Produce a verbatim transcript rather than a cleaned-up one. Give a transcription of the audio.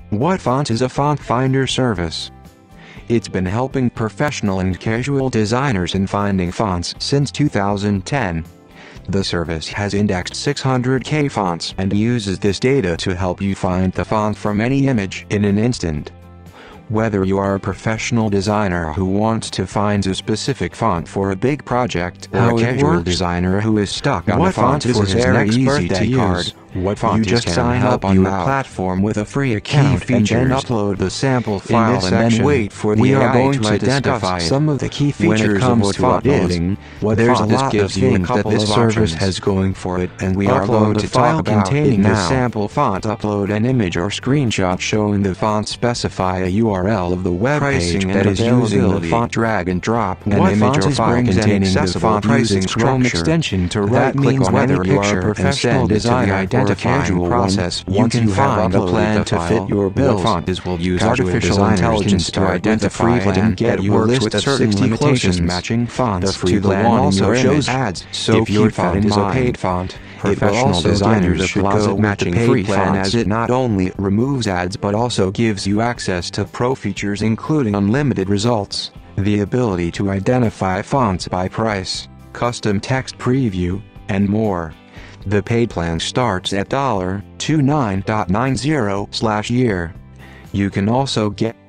WhatFont is a font finder service. It's been helping professional and casual designers in finding fonts since two thousand ten. The service has indexed six hundred K fonts and uses this data to help you find the font from any image in an instant. Whether you are a professional designer who wants to find a specific font for a big project, or a casual designer who is stuck on a font for his next birthday card, WhatFontIs you just sign up on your platform with a free account and then upload the sample file and then wait for the A I to identify some of the key features of WhatFontIs. There's a lot of things that this service has going for it, and we are going to talk about containing the sample font. Upload an image or screenshot showing the font. Specify a U R L of the web page that is using the font. Drag and drop an image or file containing the font using Chrome extension to right-click on whether you are a professional designer or a casual process. Once you have a plan to fit your bill, WhatFontIs will use artificial intelligence to identify it and get you a list of sixty closest matching fonts. The free plan also shows ads, so if your font is a paid font, professional designers should go with the paid plan, as it not only removes ads but also gives you access to pro features including unlimited results, the ability to identify fonts by price, custom text preview, and more. The paid plan starts at one dollar twenty-nine ninety slash year. You can also get